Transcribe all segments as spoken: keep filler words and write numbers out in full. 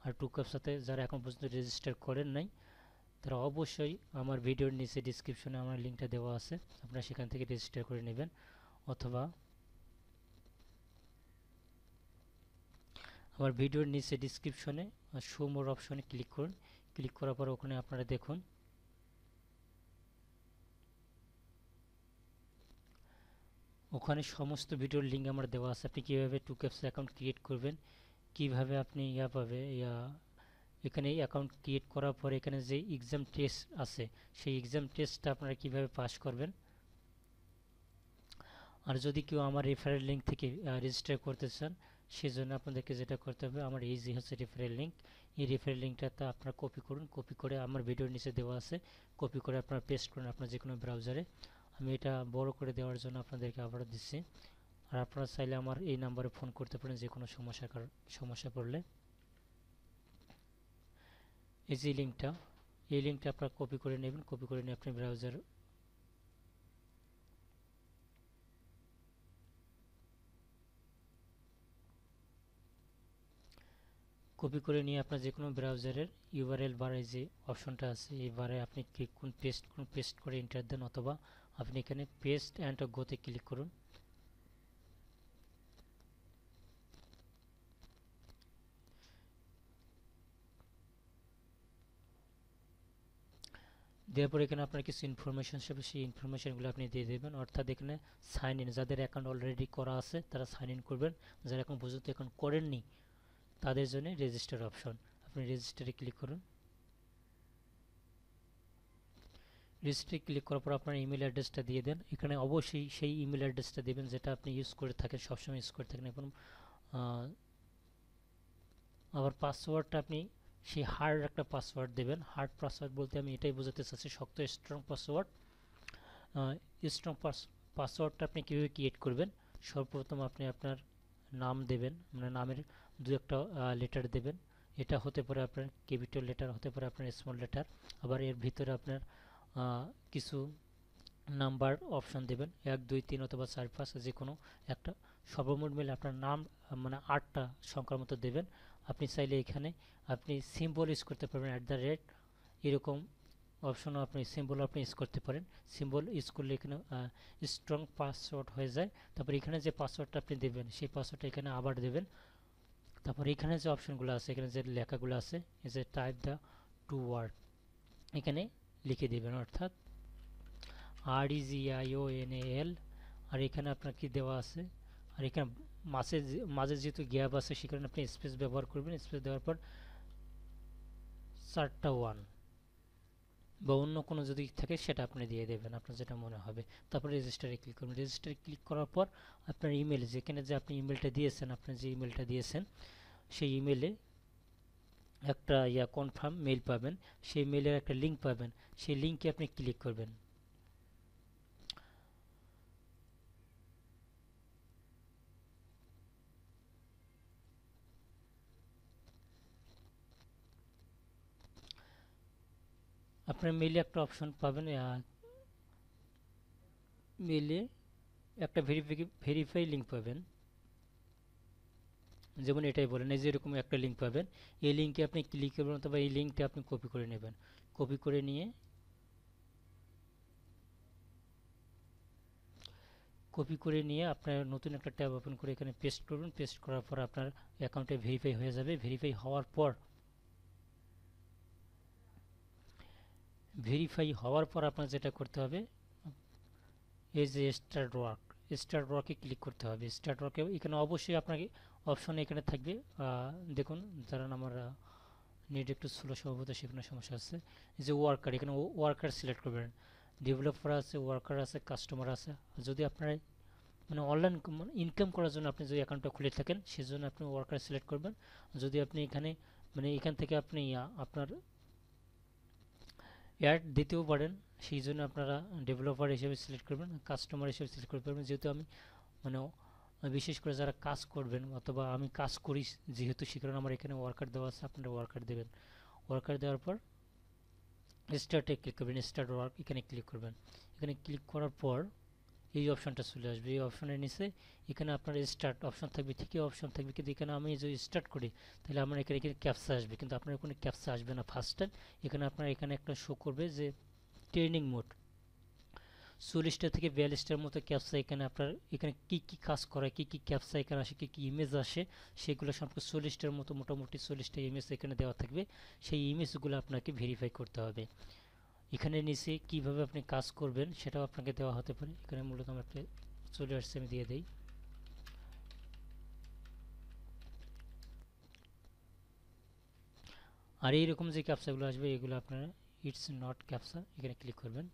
আর টুকাপসাতে যারা এখন পর্যন্ত রেজিস্টার করেন নাই তারা অবশ্যই আমার ভিডিওর নিচে ডিসক্রিপশনে আমার লিঙ্কটা দেওয়া আছে, আপনারা সেখান থেকে রেজিস্টার করে নেবেন। অথবা আমার ভিডিওর নিচে ডিসক্রিপশনে শো মোর অপশনে ক্লিক করুন। ক্লিক করার পর ওখানে আপনারা দেখুন ওখানে সমস্ত ভিডিওর লিঙ্ক আমার দেওয়া আছে। আপনি কীভাবে টুকাপসা অ্যাকাউন্ট ক্রিয়েট করবেন, কিভাবে আপনি ইয়া পাবে ইয়া এখানে অ্যাকাউন্ট ক্রিয়েট করার পরে এখানে যে এক্সাম টেস্ট আছে সেই এক্সাম টেস্টটা আপনারা কিভাবে পাস করবেন। আর যদি কেউ আমার রেফারেল লিঙ্ক থেকে রেজিস্টার করতে চান সেজন্য আপনাদেরকে যেটা করতে হবে, আমার এই যে হচ্ছে রেফারেল লিঙ্ক, এই রেফারেল লিঙ্কটা আপনারা কপি করুন। কপি করে আমার ভিডিওর নিচে দেওয়া আছে, কপি করে আপনারা পেস্ট করুন আপনার যে কোনো ব্রাউজারে। আমি এটা বড় করে দেওয়ার জন্য আপনাদেরকে আবারও দিচ্ছি। আর আপনারা চাইলে আমার এই নাম্বারে ফোন করতে পারেন যে কোনো সমস্যা সমস্যা পড়লে। এই যে লিঙ্কটা, এই লিঙ্কটা আপনারা কপি করে নেবেন। কপি করে নিয়ে আপনি ব্রাউজার কপি করে নিয়ে আপনার যে কোনো ব্রাউজারের ইউআরএল বারে যে অপশনটা আছে এই বারে আপনি ক্লিক করুন, পেস্ট করুন, পেস্ট করে এন্টার দেন, অথবা আপনি এখানে পেস্ট অ্যান্ড গোতে ক্লিক করুন। দেওয়ার পর এখানে আপনার কিছু ইনফরমেশন হিসেবে সেই ইনফরমেশনগুলো আপনি দিয়ে দেবেন। অর্থাৎ এখানে সাইন ইন, যাদের অ্যাকাউন্ট অলরেডি করা আছে তারা সাইন ইন করবেন, যারা এখন পর্যন্ত অ্যাকাউন্ট করেননি তাদের জন্য রেজিস্টার অপশন, আপনি রেজিস্টারে ক্লিক করুন। রেজিস্টারে ক্লিক করার পর আপনার ইমেল অ্যাড্রেসটা দিয়ে দেন। এখানে অবশ্যই সেই ইমেল অ্যাড্রেসটা দেবেন যেটা আপনি ইউজ করে থাকেন, সবসময় ইউজ করে থাকেন। এখন আবার পাসওয়ার্ডটা আপনি সেই হার্ড একটা পাসওয়ার্ড দেবেন। হার্ড পাসওয়ার্ড বলতে আমি এটাই বোঝাতে চাচ্ছি শক্ত স্ট্রং পাসওয়ার্ড। স্ট্রং পাসওয়ার্ডটা আপনি কীভাবে ক্রিয়েট করবেন, সর্বপ্রথম আপনি আপনার নাম দেবেন, মানে নামের দু একটা লেটার দেবেন। এটা হতে পারে আপনার ক্যাপিটাল লেটার, হতে পারে আপনার স্মল লেটার। আবার এর ভিতরে আপনার কিছু নাম্বার অপশন দেবেন, এক দুই তিন অথবা চার পাঁচ যে কোনো একটা, সর্বমোট মিলে আপনার নাম মানে আটটা সংখ্যার মতো দেবেন। আপনি চাইলে এখানে আপনি সিম্বল ইউজ করতে পারবেন, অ্যাট দ্য রেট এরকম অপশনও আপনি সিম্বল আপনি ইউজ করতে পারেন। সিম্বল ইউজ করলে এখানে স্ট্রং পাসওয়ার্ড হয়ে যায়। তারপর এখানে যে পাসওয়ার্ডটা আপনি দেবেন সেই পাসওয়ার্ডটা এখানে আবার দেবেন। তারপর এখানে যে অপশনগুলো আছে, এখানে যে লেখাগুলো আছে, এই যে টাইপ দ্য টু ওয়ার্ড এখানে লিখে দেবেন, অর্থাৎ আর ই G I O N A এল। আর এখানে আপনার কি দেওয়া আছে, আর এখানে মাঝে মাঝে যেহেতু গ্যাপ আছে সেখানে আপনি স্পেস ব্যবহার করবেন। স্পেস দেওয়ার পর চারটা ওয়ান বা অন্য কোনো যদি থাকে সেটা আপনি দিয়ে দেবেন, আপনার যেটা মনে হবে। তারপর রেজিস্টারে ক্লিক করবেন। রেজিস্টারে ক্লিক করার পর আপনার ইমেল, যেখানে যে আপনি ইমেলটা দিয়েছেন, আপনার যে ইমেলটা দিয়েছেন সেই ইমেলে একটা ইয়া কনফার্ম মেইল পাবেন, সেই মেইলের একটা লিঙ্ক পাবেন, সেই লিঙ্কে আপনি ক্লিক করবেন। আপনার মেইলে একটা অপশন পাবেন, মেইলে একটা ভেরিফাই ভেরিফাই লিঙ্ক পাবেন, যেমন এটাই বলেন, এই যে এরকম একটা লিঙ্ক পাবেন। এই লিঙ্কে আপনি ক্লিক করবেন অথবা এই লিঙ্কটা আপনি কপি করে নেবেন। কপি করে নিয়ে কপি করে নিয়ে আপনার নতুন একটা ট্যাব ওপেন করে এখানে পেস্ট করবেন। পেস্ট করার পর আপনার অ্যাকাউন্টে ভেরিফাই হয়ে যাবে। ভেরিফাই হওয়ার পর ভেরিফাই হওয়ার পর আপনার যেটা করতে হবে, এই যে স্টার্ট ওয়ার্ক, স্টার্ট ওয়ার্কে ক্লিক করতে হবে। স্টার্ট ওয়ার্কে এখানে অবশ্যই আপনাকে অপশন এখানে থাকবে, দেখুন যারা আমার নেট একটু স্লো সম্ভবত সেখানে সমস্যা আছে। এই যে ওয়ার্কার, এখানে ওয়ার্কার সিলেক্ট করবেন। ডেভেলপার আছে, ওয়ার্কার আছে, কাস্টমার আছে। যদি আপনার মানে অনলাইন ইনকাম করার জন্য আপনি যদি অ্যাকাউন্টটা খুলে থাকেন সেজন্য আপনি ওয়ার্কার সিলেক্ট করবেন। যদি আপনি এখানে মানে এখান থেকে আপনি আপনার অ্যাড দিতেও পারেন, সেই জন্য আপনারা ডেভেলপার হিসেবে সিলেক্ট করবেন, কাস্টমার হিসেবে সিলেক্ট করতে পারবেন। যেহেতু আমি মানে বিশেষ করে যারা কাজ করবেন অথবা আমি কাজ করি যেহেতু সে কারণে আমার এখানে ওয়ার্কার দেওয়া আছে, আপনারা ওয়ার্কার দেবেন। ওয়ার্কার দেওয়ার পর স্টার্টে ক্লিক করবেন, স্টার্ট ওয়ার্ক এখানে ক্লিক করবেন। এখানে ক্লিক করার পর এই অপশনটা চলে আসবে। এই অপশনের নিচে এখানে আপনার স্টার্ট অপশন থাকবে, ঠিকই অপশন থাকবে, কিন্তু এখানে আমি যদি স্টার্ট করি তাহলে আমার এখানে এখানে ক্যাপচা আসবে, কিন্তু আপনার কোনো ক্যাপচা আসবে না ফার্স্ট টাইম। এখানে আপনার এখানে একটা শো করবে যে ট্রেনিং মোড চল্লিশটা থেকে বিয়াল্লিশটার মতো ক্যাপচা এখানে আপনার এখানে কি কি কাজ করে, কি কি ক্যাপচা এখানে আসে, কি কি ইমেজ আসে, সেগুলো সম্পর্কে চল্লিশটার মতো মোটামুটি চল্লিশটা ইমেজ এখানে দেওয়া থাকবে। সেই ইমেজগুলো আপনাকে ভেরিফাই করতে হবে। এখানে নিচে কিভাবে আপনি কাজ করবেন সেটাও আপনাকে দেওয়া হতে পারে। এখানে মূলত আমার একটা চলে আসছে, আমি দিয়ে দেই। আর এইরকম যে ক্যাপচাগুলো আসবে এগুলো আপনারা ইটস নট ক্যাপচা এখানে ক্লিক করবেন।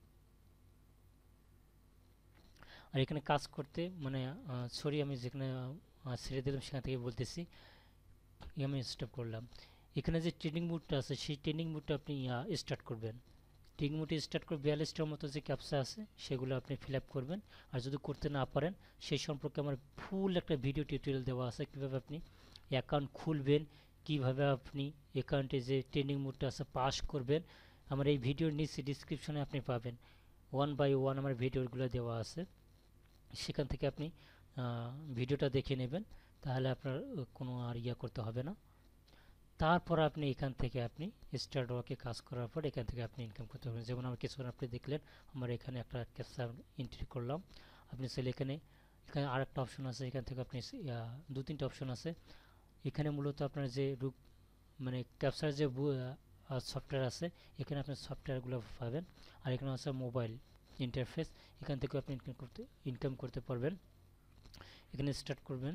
আর এখানে কাজ করতে মানে সরি আমি যেখানে ছেড়ে দিলাম সেখান থেকে বলতেছি, আমি স্টপ করলাম। এখানে যে ট্রেনিং মোডটা আছে সেই ট্রেনিং মোডটা আপনি স্টার্ট করবেন। ট্রেনিং মোডে স্টার্ট করে বিয়াল্লিশটার মতো যে ক্যাপচা আছে সেগুলো আপনি ফিল আপ করবেন। আর যদি করতে না পারেন সেই সম্পর্কে আমার ফুল একটা ভিডিও টিউটোরিয়াল দেওয়া আছে, কীভাবে আপনি অ্যাকাউন্ট খুলবেন, কিভাবে আপনি অ্যাকাউন্টে যে ট্রেনিং মোডটা আছে পাস করবেন। আমার এই ভিডিওর নিচে ডিসক্রিপশনে আপনি পাবেন, ওয়ান বাই ওয়ান আমার ভিডিওগুলো দেওয়া আছে, সেখান থেকে আপনি ভিডিওটা দেখে নেবেন, তাহলে আপনার কোনো আর ইয়া করতে হবে না। তারপর আপনি এখান থেকে আপনি স্টার্ট ওয়ার্কে কাজ করার পর এখান থেকে আপনি ইনকাম করতে পারবেন। যেমন আমার কিছুক্ষণ আপনি দেখলেন আমার এখানে একটা ক্যাপচা এন্ট্রি করলাম। আপনি চাইলে এখানে এখানে আর একটা অপশন আছে, এখান থেকে আপনি দু তিনটা অপশন আছে। এখানে মূলত আপনার যে রূপ মানে ক্যাপচার যে সফটওয়্যার আছে এখানে আপনি সফটওয়্যারগুলো পাবেন। আর এখানে আছে মোবাইল ইন্টারফেস, এখান থেকে আপনি ইনকাম করতে ইনকাম করতে পারবেন। এখানে স্টার্ট করবেন।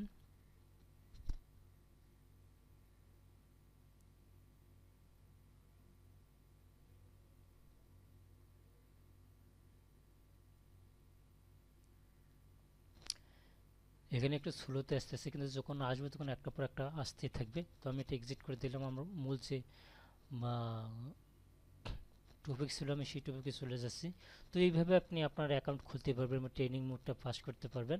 এখানে একটু স্লোতে আসতেছে, কিন্তু যখন আসবে তখন একটা পর একটা আসতেই থাকবে। তো আমি এটা এক্সিট করে দিলাম। আমরা মূল যে টপিক ছিল আমি সেই টপিকে চলে যাচ্ছি। তো এইভাবে আপনি আপনার অ্যাকাউন্ট খুলতে পারবেন, ট্রেনিং মোডটা পাস করতে পারবেন।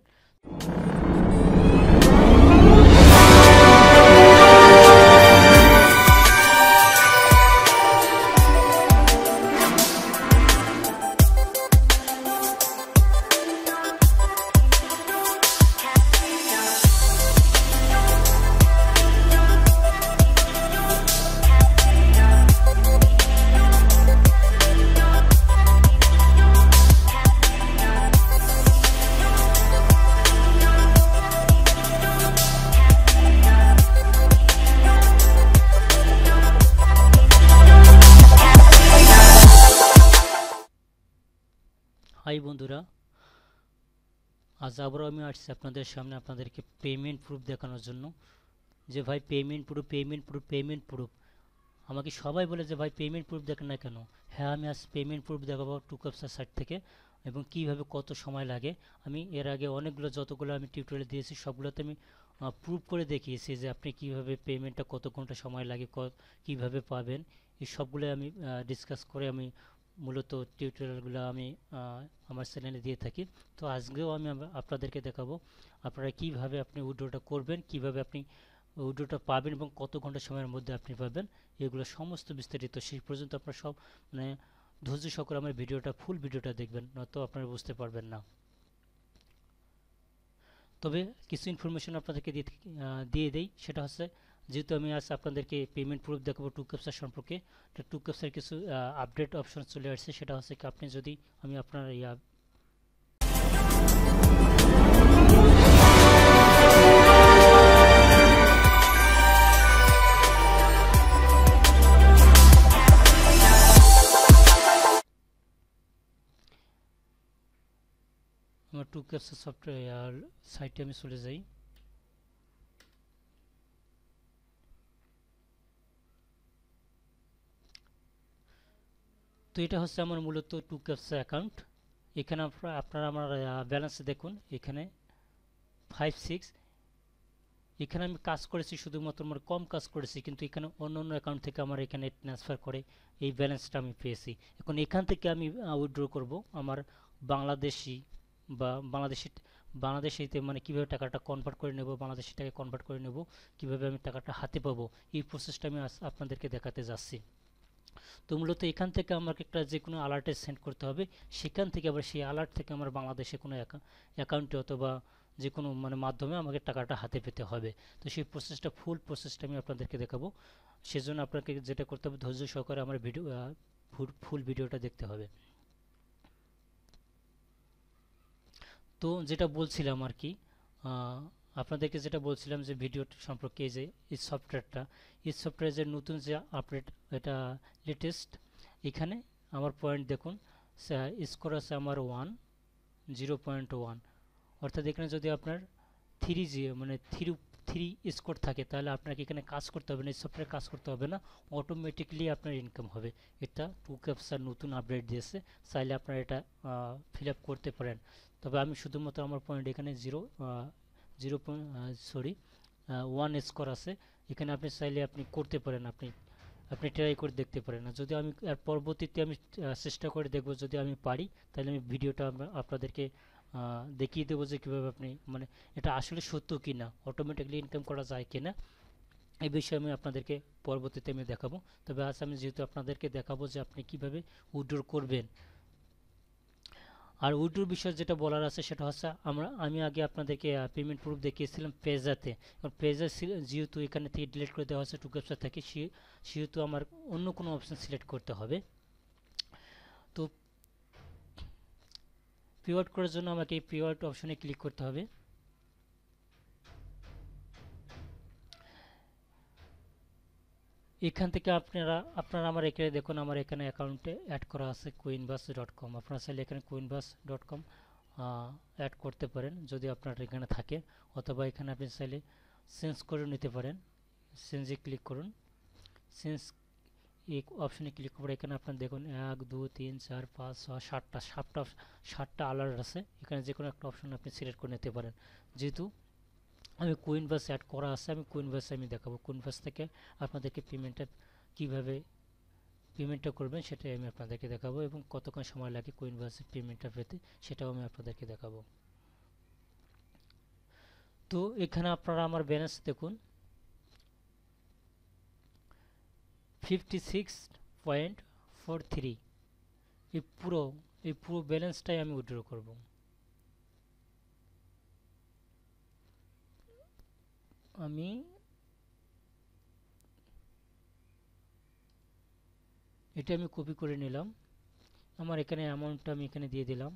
হাই বন্ধুরা, আজ আবারও আমি আসছি আপনাদের সামনে আপনাদেরকে পেমেন্ট প্রুফ দেখানোর জন্য। যে ভাই payment proof payment proof payment proof আমাকে সবাই বলে যে ভাই পেমেন্ট প্রুফ দেখেন না কেন। হ্যাঁ, আমি আজ পেমেন্ট প্রুফ দেখাবো টুক্যাপচা সাইট থেকে, এবং কিভাবে কত সময় লাগে। আমি এর আগে অনেকগুলো যতগুলো আমি টিউটোরিয়াল দিয়েছি সবগুলোতে আমি প্রুফ করে দেখিয়েছি যে আপনি কিভাবে পেমেন্টটা কত ঘন্টা সময় লাগে, কিভাবে পাবেন, এই সবগুলো আমি ডিসকাস করে আমি মূলত টিউটোরিয়ালগুলো আমি আমার চ্যানেলে দিয়ে থাকি। তো আজকেও আমি আপনাদেরকে দেখাবো আপনারা কিভাবে আপনি উইথড্রটা করবেন, কিভাবে আপনি উইথড্রটা পাবেন এবং কত ঘন্টা সময়ের মধ্যে আপনি পাবেন, এগুলো সমস্ত বিস্তারিত। সেই পর্যন্ত আপনারা সব মানে ধৈর্য সহকারে আমার ভিডিওটা ফুল ভিডিওটা দেখবেন, নয়তো আপনারা বুঝতে পারবেন না। তবে কিছু ইনফরমেশন আপনাদেরকে দিয়ে দিয়ে দেই, সেটা হচ্ছে যেহেতু আমি আজ আপনাদেরকে পেমেন্ট প্রুফ দেখাবো টুক্যাপচা সম্পর্কে, তো টুক্যাপচার কিছু আপডেট অপশন চলে আসছে। সেটা হচ্ছে কি আপনি যদি আমি আপনার ইয়া আমার টুক্যাপচা সফটওয়্যার সাইটে আমি চলে যাই। তো এটা হচ্ছে আমার মূলত টুক্যাপচা অ্যাকাউন্ট। এখানে আপনারা আমার ব্যালেন্স দেখুন, এখানে ফাইভ সিক্স। এখানে আমি কাজ করেছি শুধুমাত্র আমার কম কাজ করেছি, কিন্তু এখানে অন্য অন্য অ্যাকাউন্ট থেকে আমার এখানে ট্রান্সফার করে এই ব্যালেন্সটা আমি পেয়েছি। এখন এখান থেকে আমি উইথড্র করব আমার বাংলাদেশি বা বাংলাদেশি বাংলাদেশিতে মানে কীভাবে টাকাটা কনভার্ট করে নেব, বাংলাদেশি টাকায় কনভার্ট করে নেব, কীভাবে আমি টাকাটা হাতে পাবো, এই প্রসেসটা আমি আপনাদেরকে দেখাতে যাচ্ছি। তো মূলত এখান থেকে আমাকে একটা যে কোনো অ্যালার্টে সেন্ড করতে হবে, সেখান থেকে আবার সেই অ্যালার্ট থেকে আমার বাংলাদেশে কোনো অ্যাকাউন্টে অথবা যে কোনো মানে মাধ্যমে আমাকে টাকাটা হাতে পেতে হবে। তো সেই প্রসেসটা ফুল প্রসেসটা আমি আপনাদেরকে দেখাবো। সেজন্য আপনাকে যেটা করতে হবে, ধৈর্য সহকারে আমার ভিডিও ফুল ভিডিওটা দেখতে হবে। তো যেটা বলছিলাম আর কি, আপনাদেরকে যেটা বলছিলাম যে ভিডিও সম্পর্কে, যে এই সফটওয়্যারটা, এই সফটওয়্যার যে নতুন যে আপডেট, এটা লেটেস্ট। এখানে আমার পয়েন্ট দেখুন, স্কোর আছে আমার ওয়ান জিরো পয়েন্ট ওয়ান, অর্থাৎ এখানে যদি আপনার থ্রি জি মানে থ্রি থ্রি স্কোর থাকে, তাহলে আপনাকে এখানে কাজ করতে হবে না, এই সফটওয়্যার কাজ করতে হবে না, অটোমেটিকলি আপনার ইনকাম হবে। এটা টু ক্যাপচার নতুন আপডেট দিয়েছে, চাইলে আপনারা এটা ফিল আপ করতে পারেন। তবে আমি শুধুমাত্র আমার পয়েন্ট এখানে zero zero point sorry one score আছে, এখানে আপনি চাইলে আপনি করতে পারেন, আপনি আপনি ট্রাই করে দেখতে পারেন। না যদি আমি এর পরবর্তীতে আমি চেষ্টা করে দেখব, যদি আমি পারি তাহলে আমি ভিডিওটা আপনাদেরকে দেখিয়ে দেবো যে কীভাবে আপনি মানে এটা আসলে সত্য কি না, অটোমেটিকলি ইনকাম করা যায় কি না, এই বিষয়ে আমি আপনাদেরকে পরবর্তীতে আমি দেখাবো। তবে আজ আমি যেহেতু আপনাদেরকে দেখাবো যে আপনি কিভাবে উইথড্র করবেন। আর উইথড্রর বিষয়ে যেটা বলার আছে সেটা হচ্ছে, আমরা আমি আগে আপনাদেরকে পেমেন্ট প্রুফ দেখিয়েছিলাম পেজাতে, এবং পেজা যেহেতু এখানে থেকে ডিলিট করে দেওয়া হচ্ছে টু ক্যাপচার থেকে, সেহেতু আমার অন্য কোনো অপশান সিলেক্ট করতে হবে। তো পিওয়ার্ড করার জন্য আমাকে এই পিওয়ার্ড অপশনে ক্লিক করতে হবে। এখান থেকে আপনারা আপনারা আমার এখানে দেখুন, আমার এখানে অ্যাকাউন্টে অ্যাড করা আছে কুইনবাস ডট কম। আপনারা চাইলে এখানে কুইনবাস ডট কম অ্যাড করতে পারেন যদি আপনার এখানে থাকে, অথবা এখানে আপনি চাইলে চেঞ্জ করে নিতে পারেন। চেঞ্জে ক্লিক করুন, চেঞ্জ এই অপশনে ক্লিক করে এখানে আপনার দেখুন এক দুই তিন চার পাঁচ ছয় সাতটা সাতটা সাতটা আলার্ট আছে, এখানে যে কোনো একটা অপশন আপনি সিলেক্ট করে নিতে পারেন। যেহেতু আমি কুইনবাস অ্যাড করা আছে, আমি কুইনবাসে আমি দেখাবো, কুইনবাস থেকে আপনাদেরকে পেমেন্টটা কীভাবে পেমেন্টটা করবেন সেটাই আমি আপনাদেরকে দেখাবো, এবং কতক্ষণ সময় লাগে কুইনবাসে পেমেন্টটা পেতে সেটাও আমি আপনাদেরকে দেখাবো। তো এখানে আপনারা আমার ব্যালেন্স দেখুন fifty six point four three, এই পুরো এই পুরো ব্যালেন্সটাই আমি উইথড্র করব। আমি এটা আমি কপি করে নিলাম, আমার এখানে অ্যামাউন্টটা আমি এখানে দিয়ে দিলাম।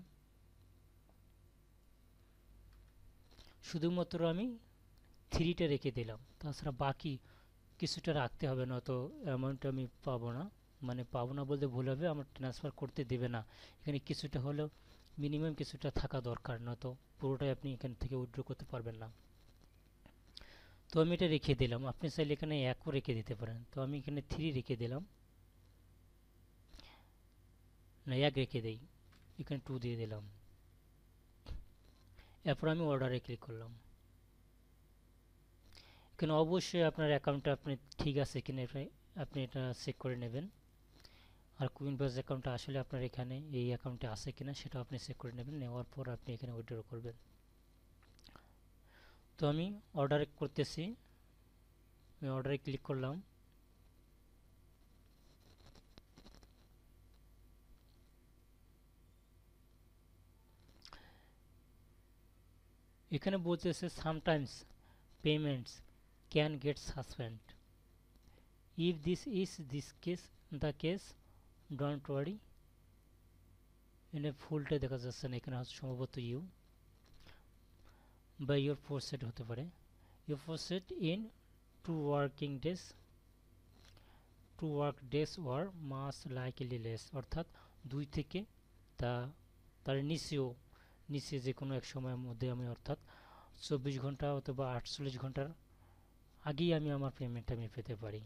শুধুমাত্র আমি থ্রিটা রেখে দিলাম, তাছাড়া বাকি কিছুটা রাখতে হবে, না তো অ্যামাউন্ট আমি পাবো না, মানে পাবো না বলতে ভুল হবে, আমার ট্রান্সফার করতে দেবে না। এখানে কিছুটা হলেও মিনিমাম কিছুটা থাকা দরকার, না তো পুরোটাই আপনি এখান থেকে উইথড্র করতে পারবেন না। তো আমি এটা রেখে দিলাম, আপনি চাইলে এখানে একও রেখে দিতে পারেন। তো আমি এখানে থ্রি রেখে দিলাম, না এক রেখে দেই, এখানে টু দিয়ে দিলাম। এরপর আমি অর্ডারে ক্লিক করলাম। এখানে অবশ্যই আপনার অ্যাকাউন্টটা আপনি ঠিক আছে কিনা আপনি এটা চেক করে নেবেন, আর কুইনবাস অ্যাকাউন্টটা আসলে আপনার এখানে এই অ্যাকাউন্টে আছে কিনা সেটা আপনি চেক করে নেবেন। নেওয়ার পর আপনি এখানে উইথড্র করবেন। তো আমি অর্ডারে করতেছি, আমি অর্ডারে ক্লিক করলাম। এখানে বলতেছে sometimes payments can get suspend, if this is this case the case don't worry. এখানে ফুলটা দেখা যাচ্ছে না, এখানে সম্ভবত ইউ বা ইউর প্রসেট হতে পারে। Your process in two working days, two work days or most likely less, অর্থাৎ দুই থেকে তা তার নিচেও নিচে যে কোনো এক সময়ের মধ্যে আমি, অর্থাৎ চব্বিশ ঘন্টা অথবা আটচল্লিশ ঘন্টার আগেই আমি আমার পেমেন্টটা আমি পেতে পারি।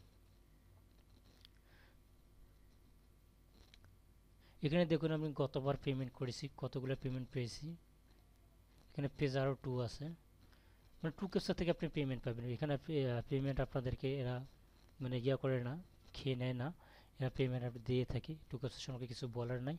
এখানে দেখুন আমি গতবার পেমেন্ট করেছি, কতগুলো পেমেন্ট পেয়েছি। এখানে পেজ আরও টু আছে, মানে টু ক্যাপচার থেকে আপনি পেমেন্ট পাবেন। এখানে পেমেন্ট আপনাদেরকে এরা মানে ইয়া করে না, খেয়ে নেয় না, এরা পেমেন্ট আপনি দিয়ে থাকে। টু ক্যাপচার সম্পর্কে কিছু বলার নাই।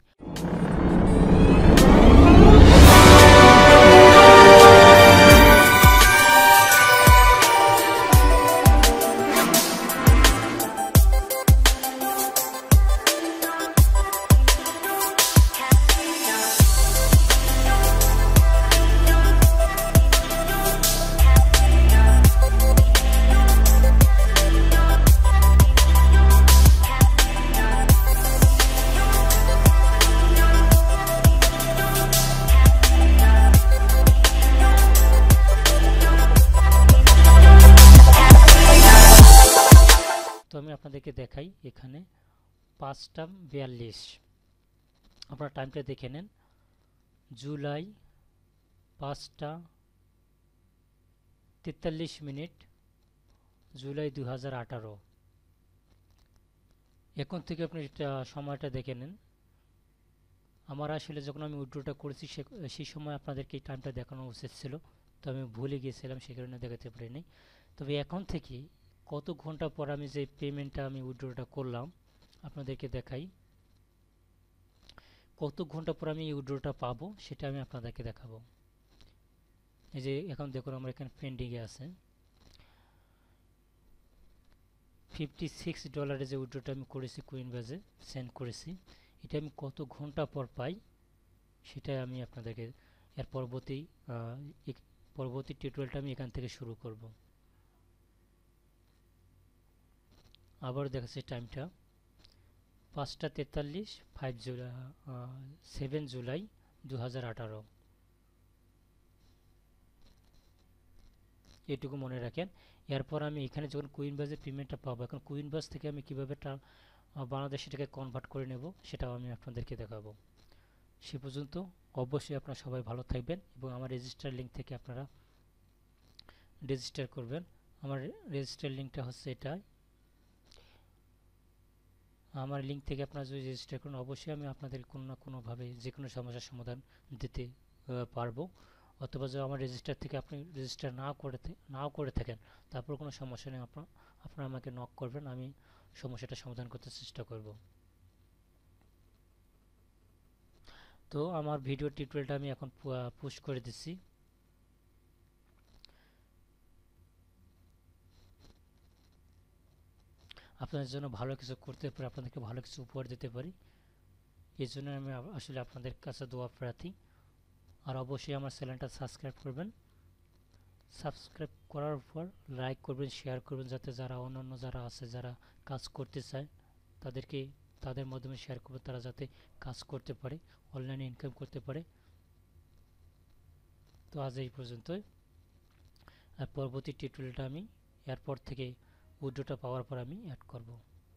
আমি আপনাদেরকে দেখাই এখানে পাঁচটা বিয়াল্লিশ, আপনারা টাইমটা দেখে নেন। জুলাই পাঁচটা তেতাল্লিশ মিনিট, জুলাই দু হাজার আঠারো। এখন থেকে আপনি সময়টা দেখে নেন। আমার আসলে যখন আমি উইথড্রটা করেছি সেই সময় আপনাদেরকে এই টাইমটা দেখানো উচিত ছিল, তো আমি ভুলে গিয়েছিলাম, সে কারণে দেখাতে পারিনি। তবে এখন থেকে কত ঘন্টা পর আমি যে পেমেন্টটা আমি উইথড্রটা করলাম আপনাদেরকে দেখাই। কত ঘন্টা পর আমি এই উইথড্রটা পাবো সেটা আমি আপনাদেরকে দেখাবো। এই যে এখন দেখুন আমার এখানে পেন্ডিংয়ে আছে ফিফটি সিক্স ডলারের যে উইথড্রটা আমি করেছি কুইনবেজে সেন্ড করেছি, এটা আমি কত ঘন্টা পর পাই সেটাই আমি আপনাদেরকে এর পরবর্তী পরবর্তী টিউটোরিয়ালটা আমি এখান থেকে শুরু করব। আবার দেখাচ্ছি টাইমটা পাঁচটা তেতাল্লিশ, ফাইভ জুলাই সেভেন জুলাই দু হাজার আঠারো। এটুকু মনে রাখেন। এরপর আমি এখানে যখন কুইনবাজে পেমেন্টটা পাবো, এখন কুইনবাজ থেকে আমি কীভাবে বাংলাদেশ সেটাকে কনভার্ট করে নেব সেটাও আমি আপনাদেরকে দেখাবো। সে পর্যন্ত অবশ্যই আপনারা সবাই ভালো থাকবেন এবং আমার রেজিস্টার লিঙ্ক থেকে আপনারা রেজিস্টার করবেন। আমার রেজিস্টার লিঙ্কটা হচ্ছে এটা। আমার লিঙ্ক থেকে আপনারা যদি রেজিস্টার করেন অবশ্যই আমি আপনাদের কোনো না কোনোভাবে যে কোনো সমস্যার সমাধান দিতে পারবো। অথবা যদি আমার রেজিস্টার থেকে আপনি রেজিস্টার না করে নাও করে থাকেন তারপর কোনো সমস্যা নেই, আপনার আপনারা আমাকে নক করবেন, আমি সমস্যাটা সমাধান করতে চেষ্টা করব। তো আমার ভিডিও টিউটোরিয়ালটা আমি এখন পুশ করে দিচ্ছি। আপনাদের জন্য ভালো কিছু করতে পারি, আপনাদেরকে ভালো কিছু উপহার দিতে পারি, এই জন্য আমি আসলে আপনাদের কাছে দোয়া প্রার্থী। আর অবশ্যই আমার চ্যানেলটা সাবস্ক্রাইব করবেন। সাবস্ক্রাইব করার পর লাইক করবেন, শেয়ার করবেন, যাতে যারা অন্যান্য যারা আছে যারা কাজ করতে চায় তাদেরকে তাদের মাধ্যমে শেয়ার করবে, তারা যাতে কাজ করতে পারে, অনলাইনে ইনকাম করতে পারে। তো আজ এই পর্যন্তই। আর পরবর্তী টিউটোরিয়ালটা আমি এরপর থেকে উইথড্রটা পাওয়ার পর আমি অ্যাড করব।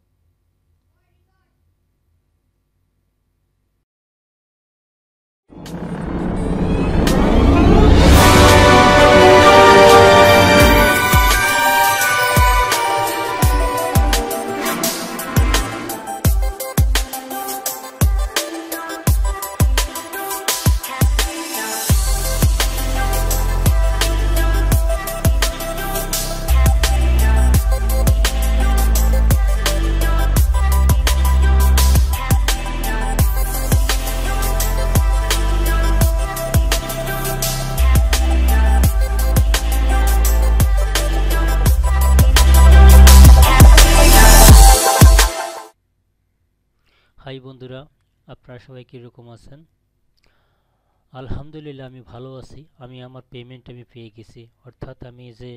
হাই বন্ধুরা, আপনারা সবাই কীরকম আছেন? আলহামদুলিল্লাহ আমি ভালো আছি। আমি আমার পেমেন্ট আমি পেয়ে গেছি, অর্থাৎ আমি যে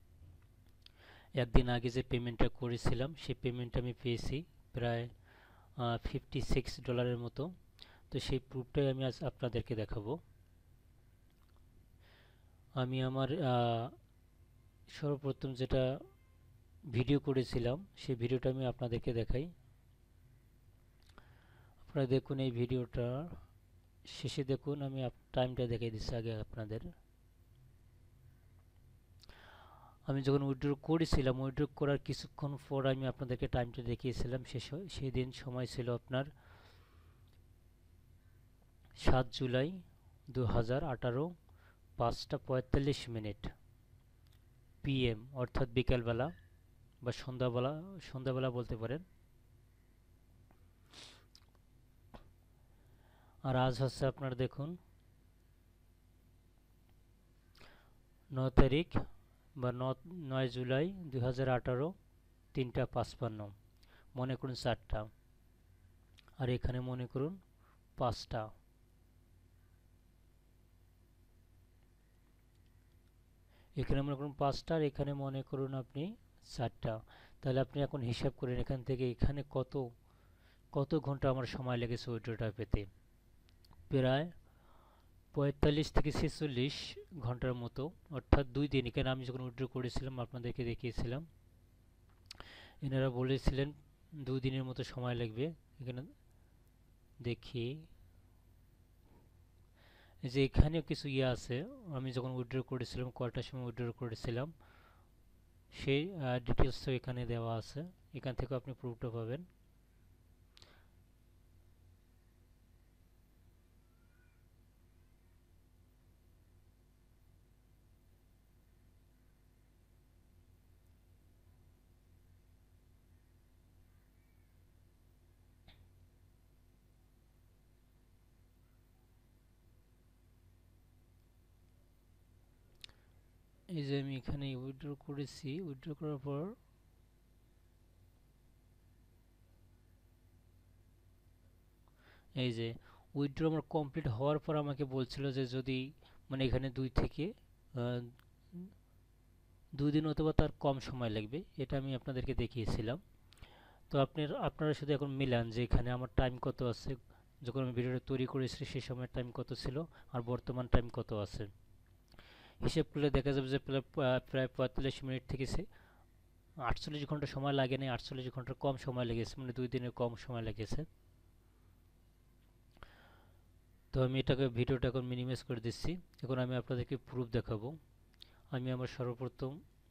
একদিন আগে যে পেমেন্টটা করেছিলাম সেই পেমেন্ট আমি পেয়েছি প্রায় ফিফটি সিক্স ডলারের মতো। তো সেই প্রুফটাই আমি আজ আপনাদেরকে দেখাবো। আমি আমার সর্বপ্রথম যেটা ভিডিও করেছিলাম সেই ভিডিওটা আমি আপনাদেরকে দেখাই। আপনারা দেখুন এই ভিডিওটা শেষে দেখুন, আমি টাইমটা দেখিয়ে দিচ্ছি আগে আপনাদের। আমি যখন উইথড্র করেছিলাম, উইথড্র করার কিছুক্ষণ পর আমি আপনাদেরকে টাইমটা দেখিয়েছিলাম। সেই দিন সময় ছিল আপনার সাত জুলাই দু হাজার আঠারো পাঁচটা পঁয়তাল্লিশ মিনিট পিএম, অর্থাৎ বিকালবেলা বা সন্ধ্যাবেলা সন্ধ্যাবেলা বলতে পারেন। আর আজ হচ্ছে আপনার দেখুন নয় তারিখ বা নয় জুলাই দুই হাজার আঠারো তিনটা পাঁচপান্ন, মনে করুন চারটা, আর এখানে মনে করুন পাঁচটা। এখানে মনে করুন পাঁচটা আর এখানে মনে করুন আপনি চারটা। তাহলে আপনি এখন হিসাব করেন এখান থেকে এখানে কত কত ঘন্টা আমার সময় লেগেছে উইথড্রটা পেতে। প্রায় পঁয়তাল্লিশ থেকে ছেচল্লিশ ঘন্টার মতো, অর্থাৎ দুই দিন। এখানে আমি যখন উইথড্র করেছিলাম আপনাদেরকে দেখিয়েছিলাম এনারা বলেছিলেন দুই দিনের মতো সময় লাগবে। এখানে দেখি যে এখানেও কিছু ইয়ে আছে, আমি যখন উইথড্র করেছিলাম কয়টার সময় উইথড্র করেছিলাম সেই ডিটেলসও এখানে দেওয়া আছে, এখান থেকে আপনি প্রুফটা পাবেন। এই যে আমি এখানে উইথড্র করেছি, উইথড্র করার পর এই যে উইথড্র আমার কমপ্লিট হওয়ার পর আমাকে বলছিল যে যদি মানে এখানে দুই থেকে দুই দিন অথবা তার কম সময় লাগবে, এটা আমি আপনাদেরকে দেখিয়েছিলাম। তো আপনার আপনারা শুধু এখন মিলান যে এখানে আমার টাইম কত আছে, যখন আমি ভিডিওটা তৈরি করেছি সেই সময় টাইম কত ছিল আর বর্তমান টাইম কত আছে। হিসেব করলে দেখা যাবে যে প্রায় পঁয়তাল্লিশ মিনিট থেকে আটচল্লিশ ঘন্টা সময় লাগে না, আটচল্লিশ ঘন্টার কম সময় লেগেছে, মানে দুই দিনের কম সময় লেগেছে। তো আমি এটাকে ভিডিওটা এখন মিনিমাইজ করে দিচ্ছি। এখন আমি আপনাদেরকে প্রুফ দেখাবো। আমি আমার সর্বপ্রথম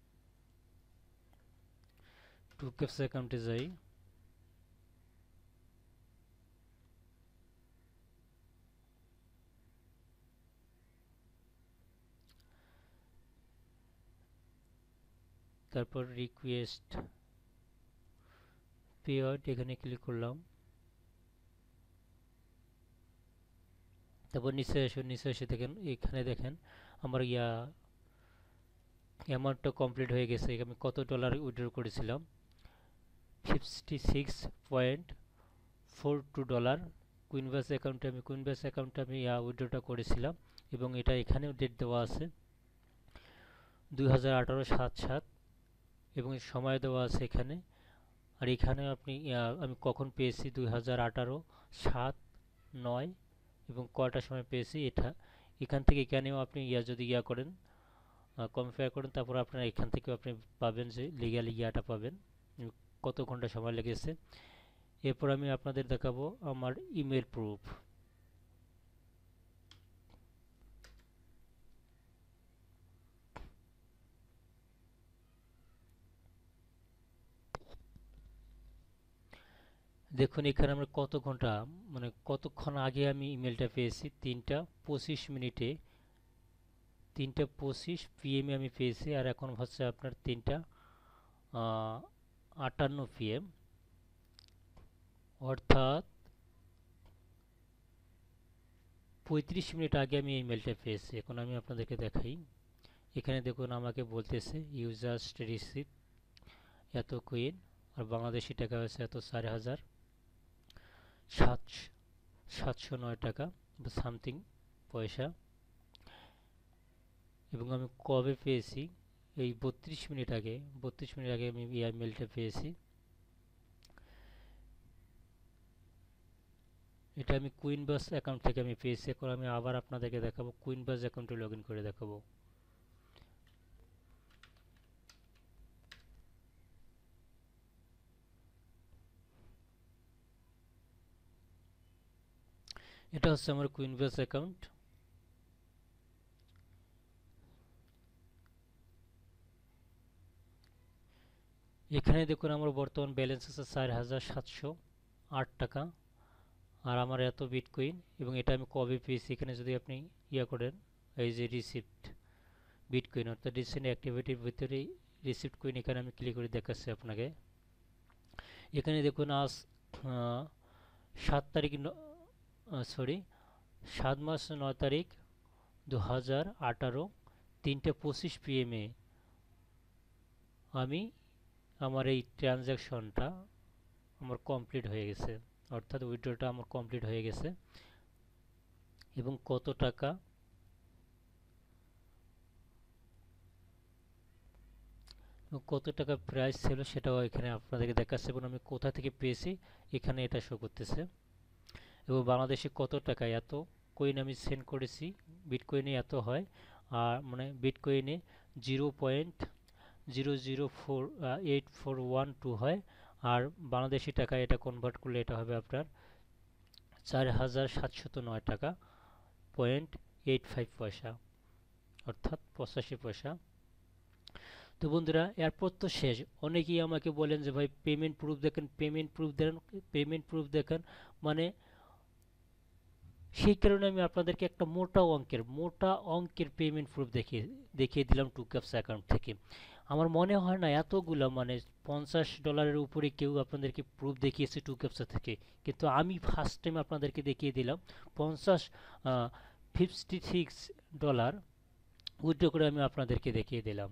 টু ক্যাপস অ্যাকাউন্টে যাই। তারপর রিকোয়েস্ট পেআউট এখানে ক্লিক করলাম। তারপর নিচে এসে নিচে এসে দেখেন এখানে দেখেন আমার ইয়া অ্যামাউন্টটা কমপ্লিট হয়ে গেছে। আমি কত ডলার উইথড্র করেছিলাম, fifty six point four two dollar Coinbase অ্যাকাউন্টে আমি কুইনবেস অ্যাকাউন্টে আমি ইয়া উইথড্রটা করেছিলাম এবং এটা এখানেও ডেট দেওয়া আছে দুই হাজার আঠারো সাত সাত এবং সময় দেওয়া আছে এখানে। আর এখানে আপনি আমি কখন পেয়েছি দুই হাজার আঠারো সাত নয় এবং কয়টার সময় পেয়েছি এটা এখান থেকে এখানেও আপনি ইয়া যদি ইয়া করেন কম্পেয়ার করেন, তারপর আপনারা এখান থেকেও আপনি পাবেন যে লিগ্যাল ইয়াটা পাবেন কত ঘন্টা সময় লেগেছে। এরপর আমি আপনাদের দেখাবো আমার ইমেল প্রুফ। দেখুন এখানে আমরা কত ঘন্টা মানে কতক্ষণ আগে আমি ইমেলটা পেয়েছি, তিনটা পঁচিশ মিনিটে তিনটা পঁচিশ পিএম আমি পেয়েছি। আর এখন হচ্ছে আপনার তিনটা আটান্ন পিএম, অর্থাৎ পঁয়ত্রিশ মিনিট আগে আমি ইমেলটা পেয়েছি। এখন আমি আপনাদেরকে দেখাই। এখানে দেখুন আমাকে বলতেছে ইউ জাস্ট রিসিভ এত কুইন, আর বাংলাদেশি টাকা হয়েছে এত চার হাজার সাত সাতশো নয় টাকা বা সামথিং পয়সা। এবং আমি কবে পেয়েছি, এই বত্রিশ মিনিট আগে বত্রিশ মিনিট আগে আমি ইমেলটা পেয়েছি। এটা আমি কুইনবাস অ্যাকাউন্ট থেকে আমি পেয়েছি। এখন আমি আবার আপনাদেরকে দেখাবো কুইনবাস অ্যাকাউন্টে লগ ইন করে দেখাবো। এটা হচ্ছে আমার কুইনবাস অ্যাকাউন্ট। এখানে দেখুন আমার বর্তমান ব্যালেন্স আছে চার হাজার সাতশো আট টাকা আর আমার এত বিটকয়েন। এবং এটা আমি কবে পেয়েছি এখানে যদি আপনি ইয়া করেন এই যে রিসিপ্ট বিটকয়েন অর্থাৎ রিসেন্ট অ্যাক্টিভিটির ভিতরে রিসিপ্ট কয়েন এখানে আমি ক্লিক করে দেখাচ্ছি আপনাকে। এখানে দেখুন আজ সাত তারিখ সরি সাত মাস নয় তারিখ দু হাজার আঠারো তিনটে পঁচিশ পিএমে আমি আমার এই ট্রানজ্যাকশনটা আমার কমপ্লিট হয়ে গেছে, অর্থাৎ উইথড্রটা আমার কমপ্লিট হয়ে গেছে। এবং কত টাকা কত টাকা প্রাইস ছিল সেটাও এখানে আপনাদেরকে দেখাচ্ছে এবং আমি কোথা থেকে পেয়েছি এখানে এটা শো করতেছে। এবং বাংলাদেশে কত টাকা এত কয়েন আমি সেন্ড করেছি, বিটকয়েনে এত হয় আর মানে বিটকয়েনে zero point zero zero four eight four one two হয়, আর বাংলাদেশি টাকা এটা কনভার্ট করলে এটা হবে আপনার চার হাজার সাতশত নয় টাকা পয়েন্ট এইট ফাইভ পয়সা, অর্থাৎ পঁচাশি পয়সা। তো বন্ধুরা এরপর তো শেষ। অনেকেই আমাকে বলেন যে ভাই পেমেন্ট প্রুফ দেখেন, পেমেন্ট প্রুফ দেন, পেমেন্ট প্রুফ দেখেন, মানে সেই কারণে আমি আপনাদেরকে একটা মোটা অঙ্কের মোটা অঙ্কের পেমেন্ট প্রুফ দেখিয়ে দেখিয়ে দিলাম টুক্যাপস অ্যাকাউন্ট থেকে। আমার মনে হয় না এতগুলো মানে পঞ্চাশ ডলারের উপরে কেউ আপনাদেরকে প্রুফ দেখিয়েছে টুক্যাপসা থেকে, কিন্তু আমি ফার্স্ট টাইম আপনাদেরকে দেখিয়ে দিলাম পঞ্চাশ ফিফটি সিক্স ডলার উইথড্র করে আমি আপনাদেরকে দেখিয়ে দিলাম।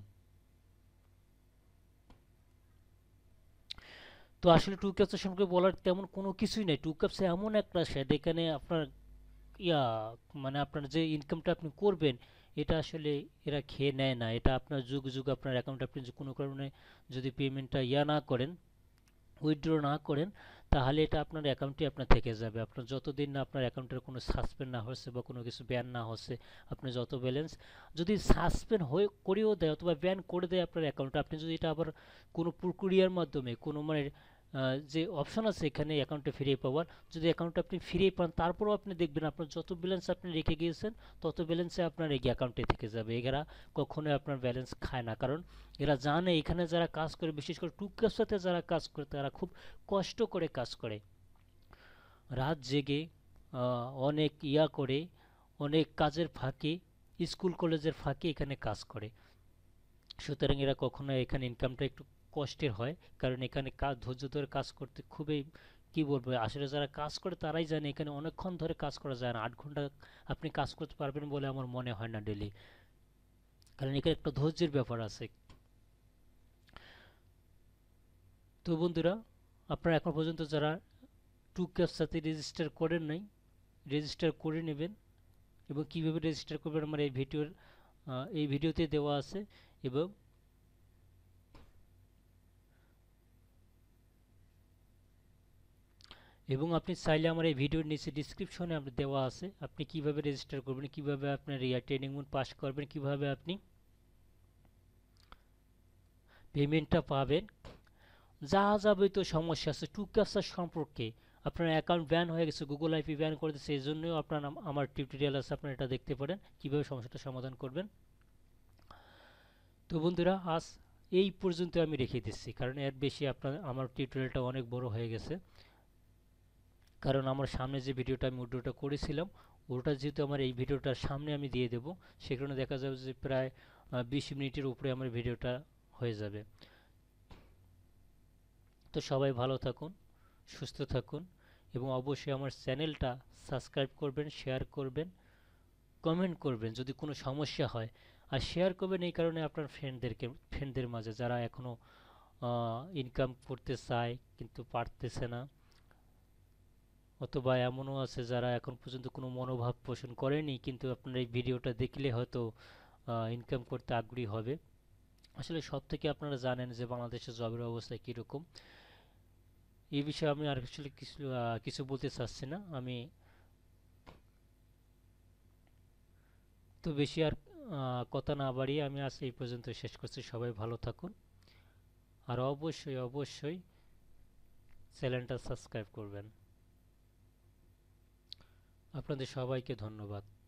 তো আসলে টুক্যাপসা সম্পর্কে বলার তেমন কোনো কিছুই নেই। টুক্যাপসা এমন একটা সেট, এখানে আপনার ইয়া মানে আপনার যে ইনকামটা আপনি করবেন এটা আসলে এরা খেয়ে নেয় না। এটা আপনার যুগ যুগ আপনার অ্যাকাউন্ট আপনি যে কোনো কারণে যদি পেমেন্টটা ইয়া না করেন, উইথড্র না করেন, তাহলে এটা আপনার অ্যাকাউন্টে আপনার থেকে যাবে। আপনার যতদিন না আপনার অ্যাকাউন্টের কোনো সাসপেন্ড না হচ্ছে বা কোনো কিছু ব্যান না হচ্ছে, আপনি যত ব্যালেন্স যদি সাসপেন্ড হয়ে করেও দেয় অথবা ব্যান করে দেয় আপনার অ্যাকাউন্টে, আপনি যদি এটা আবার কোনো প্রক্রিয়ার মাধ্যমে কোনো মানে যে অপশন আছে এখানে অ্যাকাউন্টে ফিরিয়ে পাওয়ার, যদি অ্যাকাউন্টে আপনি ফিরিয়ে পান তারপরেও আপনি দেখবেন আপনার যত ব্যালেন্স আপনি রেখে গিয়েছেন তত ব্যালেন্সে আপনার এই অ্যাকাউন্টে থেকে যাবে। এরা কখনোই আপনার ব্যালেন্স খায় না, কারণ এরা জানে এখানে যারা কাজ করে, বিশেষ করে টুক্যাপসাতে যারা কাজ করে তারা খুব কষ্ট করে কাজ করে, রাত জেগে অনেক ইয়া করে, অনেক কাজের ফাঁকে, স্কুল কলেজের ফাঁকে এখানে কাজ করে। সুতরাং এরা কখনো এখানে ইনকামটা একটু কষ্টের হয়, কারণ এখানে কাজ ধৈর্য ধরে কাজ করতে খুবই কি বলবো, আসলে যারা কাজ করে তারাই জানে এখানে অনেকক্ষণ ধরে কাজ করা যায় না। আট ঘন্টা আপনি কাজ করতে পারবেন বলে আমার মনে হয় না ডেলি, কারণ এখানে একটা ধৈর্যের ব্যাপার আছে। তো বন্ধুরা আপনারা এখন পর্যন্ত যারা টুক্যাপসাতে রেজিস্টার করেন নাই, রেজিস্টার করে নেবেন, এবং কীভাবে রেজিস্টার করবেন আমার এই ভিডিওর এই ভিডিওতে দেওয়া আছে, এবং এবং আপনি চাইলে আমার এই ভিডিওর নিচে ডিসক্রিপশনে আপনার দেওয়া আছে আপনি কিভাবে রেজিস্টার করবেন, কিভাবে আপনার ইয়া ট্রেনিং মোড পাস করবেন, কিভাবে আপনি পেমেন্টটা পাবেন, যা যাবতীয় সমস্যা আছে টুক্যাপসা সম্পর্কে। আপনার অ্যাকাউন্ট ব্যান হয়ে গেছে, গুগল আইপি ব্যান করে দিচ্ছে, এই জন্যও আপনার আমার টিউটোরিয়াল আছে, আপনারা এটা দেখতে পারেন কিভাবে সমস্যাটা সমাধান করবেন। তো বন্ধুরা আজ এই পর্যন্ত আমি রেখে দিচ্ছি, কারণ এর বেশি আপনার আমার টিউটোরিয়ালটা অনেক বড় হয়ে গেছে। কারণ আমার সামনে যে ভিডিওটা আমি উইথড্রটা করেছিলাম ওটা যেহেতু আমার এই ভিডিওটার সামনে আমি দিয়ে দেব, সে কারণে দেখা যাবে যে প্রায় বিশ মিনিটের উপরে আমার ভিডিওটা হয়ে যাবে। তো সবাই ভালো থাকুন, সুস্থ থাকুন, এবং অবশ্যই আমার চ্যানেলটা সাবস্ক্রাইব করবেন, শেয়ার করবেন, কমেন্ট করবেন যদি কোনো সমস্যা হয়। আর শেয়ার করবেন এই কারণে আপনার ফ্রেন্ডদেরকে ফ্রেন্ডদের মাঝে যারা এখনও ইনকাম করতে চায় কিন্তু পারতেছে না, অথবা এমনও আছে যারা এখন পর্যন্ত কোনো মনোভাব পোষণ করেনি কিন্তু আপনার এই ভিডিওটা দেখলে হয়তো ইনকাম করতে আগ্রহী হবে। আসলে সব থেকে আপনারা জানেন যে বাংলাদেশের জবের অবস্থা কীরকম, এই বিষয়ে আমি আর আসলে কিছু কিছু বলতে চাচ্ছি না। আমি তো বেশি আর কথা না বাড়িয়ে আমি আজ এই পর্যন্ত শেষ করছি। সবাই ভালো থাকুন, আর অবশ্যই অবশ্যই চ্যানেলটা সাবস্ক্রাইব করবেন। আপনাদের সবাইকে ধন্যবাদ।